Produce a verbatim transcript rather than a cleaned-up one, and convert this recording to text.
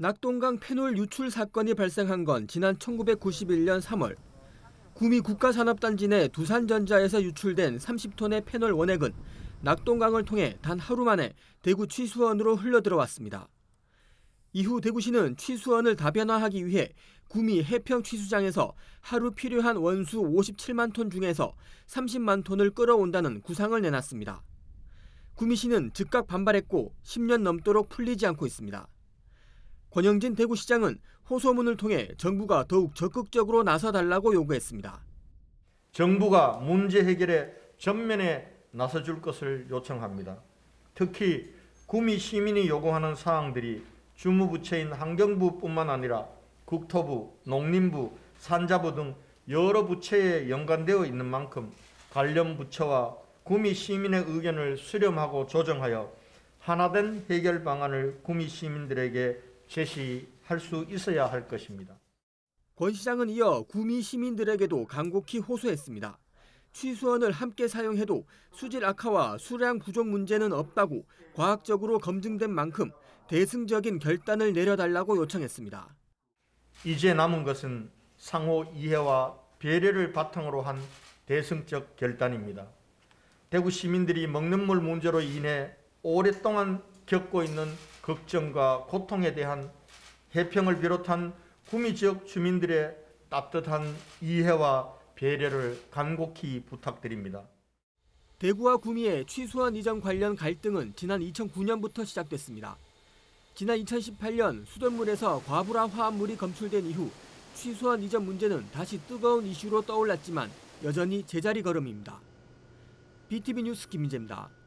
낙동강 페놀 유출 사건이 발생한 건 지난 천구백구십일 년 삼월. 구미 국가산업단지 내 두산전자에서 유출된 삼십 톤의 페놀 원액은 낙동강을 통해 단 하루 만에 대구 취수원으로 흘러들어왔습니다. 이후 대구시는 취수원을 다변화하기 위해 구미 해평 취수장에서 하루 필요한 원수 오십칠만 톤 중에서 삼십만 톤을 끌어온다는 구상을 내놨습니다. 구미시는 즉각 반발했고 십 년 넘도록 풀리지 않고 있습니다. 권영진 대구시장은 호소문을 통해 정부가 더욱 적극적으로 나서달라고 요구했습니다. 정부가 문제 해결에 전면에 나서줄 것을 요청합니다. 특히 구미 시민이 요구하는 사항들이 주무부처인 환경부뿐만 아니라 국토부, 농림부, 산자부 등 여러 부처에 연관되어 있는 만큼 관련 부처와 구미 시민의 의견을 수렴하고 조정하여 하나된 해결 방안을 구미 시민들에게 제시할 수 있어야 할 것입니다. 권 시장은 이어 구미 시민들에게도 간곡히 호소했습니다. 취수원을 함께 사용해도 수질 악화와 수량 부족 문제는 없다고 과학적으로 검증된 만큼 대승적인 결단을 내려달라고 요청했습니다. 이제 남은 것은 상호 이해와 배려를 바탕으로 한 대승적 결단입니다. 대구 시민들이 먹는 물 문제로 인해 오랫동안 겪고 있는 걱정과 고통에 대한 해평을 비롯한 구미 지역 주민들의 따뜻한 이해와 배려를 간곡히 부탁드립니다. 대구와 구미의 취수원 이전 관련 갈등은 지난 이천구 년부터 시작됐습니다. 지난 이천십팔 년 수돗물에서 과불화 화합물이 검출된 이후 취수원 이전 문제는 다시 뜨거운 이슈로 떠올랐지만 여전히 제자리 걸음입니다. 비티비 뉴스 김민재입니다.